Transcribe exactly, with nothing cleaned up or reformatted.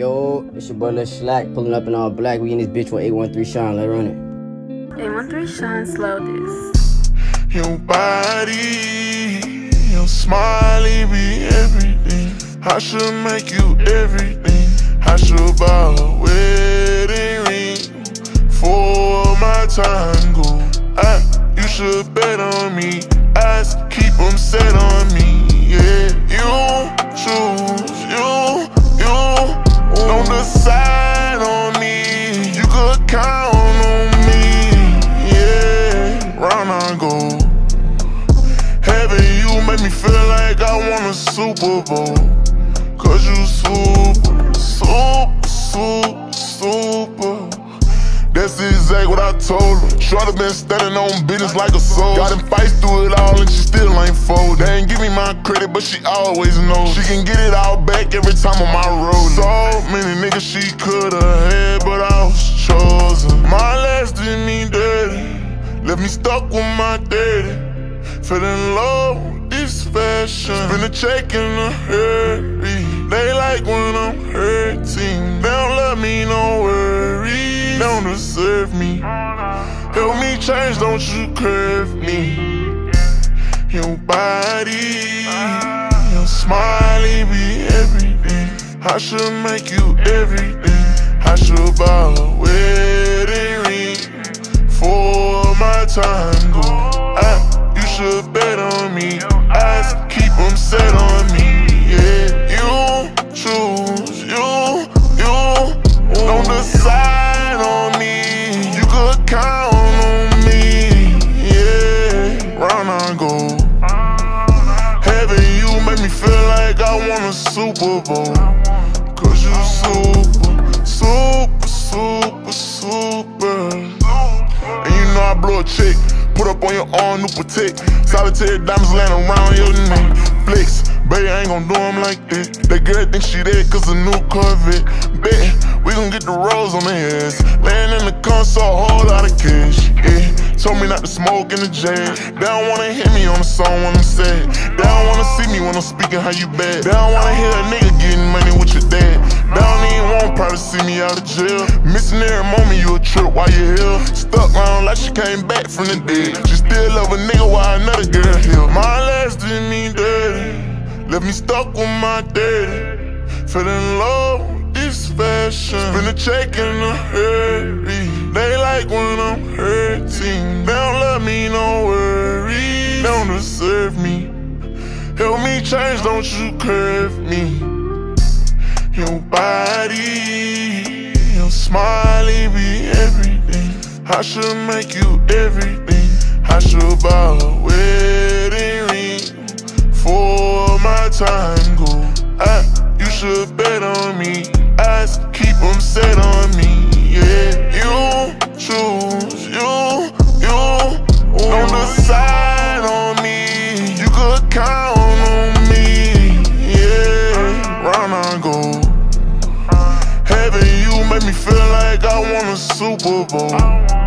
Yo, it's your boy Lil Slack, pulling up in all black. We in this bitch with eight one three Sean. Let's run it. eight one three Sean, slow this. Your body, your smiley be everything. I should make you everything. I should buy a wedding ring for my tango. I, you should bet on me. Eyes keep them set on me. Yeah, you choose, you, you don't decide on me. You could count on me. Yeah, round I go. Having you make me feel like I won a Super Bowl. Cause you super, super, super, super. That's exactly what I told her. Shorty been standing on business like a soul. Got in fights through it all and she still ain't fold. They ain't give me my credit, but she always knows she can get it all back every time on my road. So many niggas she coulda had, but I was chosen. My last did me dirty, left me stuck with my daddy. Fell in love with this fashion, spend a check in a hurry. They like when I'm hurting, they don't love me, no worries. They don't deserve me. Help me change, don't you curve me. Your body, your smiley be everything. I should make you everything. I should buy a wedding ring for my tango. I, you should bet on me. Eyes keep them set on me. Yeah, you choose, you, you don't decide on me. You could count on me. Yeah, round I go. Having you make me feel like I won a Super Bowl. Cause you super, super, super, super. And you know I blow a check. Put up on your arm, new protect. Solitary diamonds land around your neck. Flex, baby, I ain't gon' do them like that. That girl think she dead cause a new Corvette. Bet, we gon' get the rolls on the heads. Laying in the console, a whole lot of cash. Yeah, told me not to smoke in the jet. They don't wanna hear me on the song when I'm sad. They don't wanna see me when I'm speaking how you bad. They don't wanna hear a nigga getting money with your dad. They don't even want probably see me out of jail. Missing every moment you a trip while you here. Stuck around like she came back from the dead. She still love a nigga while another girl here. My last did me dirty, left me stuck with my daddy. Fell in love with this fashion, spend a check in a hurry. They like when I'm hurting, they don't love me, no worries. They don't deserve me. Help me change, don't you curve me. Your body, your smiley be everything. I should make you everything. I should buy a wedding ring for my tango. I, you should bet on me. Eyes keep them set on me. Yeah, you choose, you, you don't decide on me. You could count on me. Yeah, round I go. Having you make me feel like I won a Super Bowl.